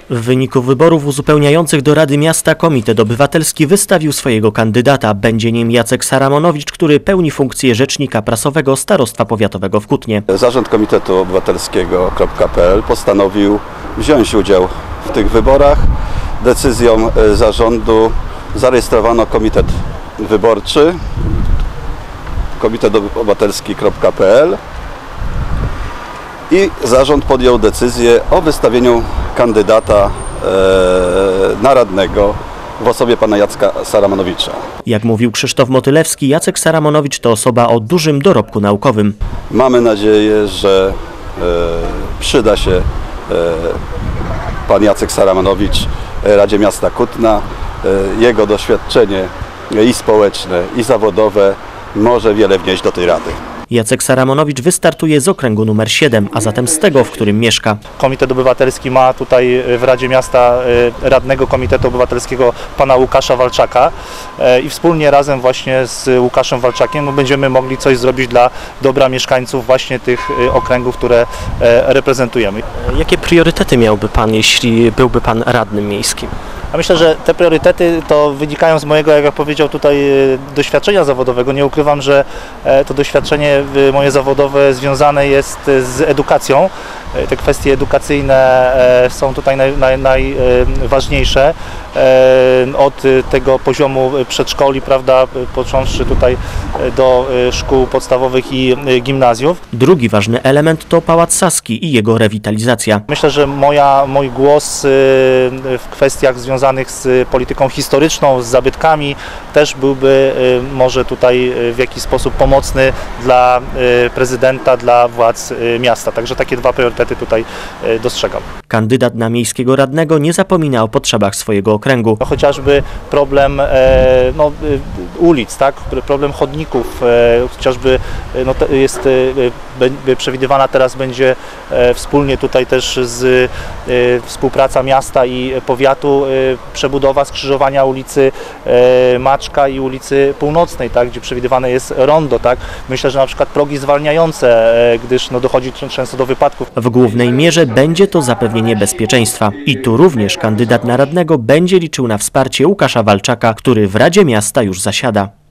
W wyniku wyborów uzupełniających do Rady Miasta Komitet Obywatelski wystawił swojego kandydata. Będzie nim Jacek Saramonowicz, który pełni funkcję rzecznika prasowego Starostwa Powiatowego w Kutnie. Zarząd Komitetu Obywatelskiego.pl postanowił wziąć udział w tych wyborach. Decyzją zarządu zarejestrowano komitet wyborczy Komitet Obywatelski.pl i zarząd podjął decyzję o wystawieniu kandydata na radnego w osobie pana Jacka Saramonowicza. Jak mówił Krzysztof Motylewski, Jacek Saramonowicz to osoba o dużym dorobku naukowym. Mamy nadzieję, że przyda się pan Jacek Saramonowicz Radzie Miasta Kutna. Jego doświadczenie i społeczne, i zawodowe może wiele wnieść do tej rady. Jacek Saramonowicz wystartuje z okręgu numer 7, a zatem z tego, w którym mieszka. Komitet Obywatelski ma tutaj w Radzie Miasta radnego Komitetu Obywatelskiego pana Łukasza Walczaka i wspólnie razem właśnie z Łukaszem Walczakiem będziemy mogli coś zrobić dla dobra mieszkańców właśnie tych okręgów, które reprezentujemy. Jakie priorytety miałby pan, jeśli byłby pan radnym miejskim? A myślę, że te priorytety to wynikają z mojego, jak powiedział tutaj, doświadczenia zawodowego. Nie ukrywam, że to doświadczenie moje zawodowe związane jest z edukacją. Te kwestie edukacyjne są tutaj najważniejsze. Od tego poziomu przedszkoli, prawda, począwszy tutaj do szkół podstawowych i gimnazjów. Drugi ważny element to Pałac Saski i jego rewitalizacja. Myślę, że mój głos w kwestiach związanych z polityką historyczną, z zabytkami też byłby może tutaj w jakiś sposób pomocny dla prezydenta, dla władz miasta. Także takie dwa priorytety tutaj dostrzegam. Kandydat na miejskiego radnego nie zapomina o potrzebach swojego okręgu. Chociażby problem ulic, tak? Problem chodników, chociażby przewidywana teraz będzie wspólnie tutaj też z współpraca miasta i powiatu, przebudowa skrzyżowania ulicy Maczka i ulicy Północnej, tak? Gdzie przewidywane jest rondo. Tak? Myślę, że na przykład progi zwalniające, gdyż dochodzi często do wypadków. W głównej mierze będzie to zapewnienie bezpieczeństwa. I tu również kandydat na radnego będzie liczył na wsparcie Łukasza Walczaka, który w Radzie Miasta już zasiada.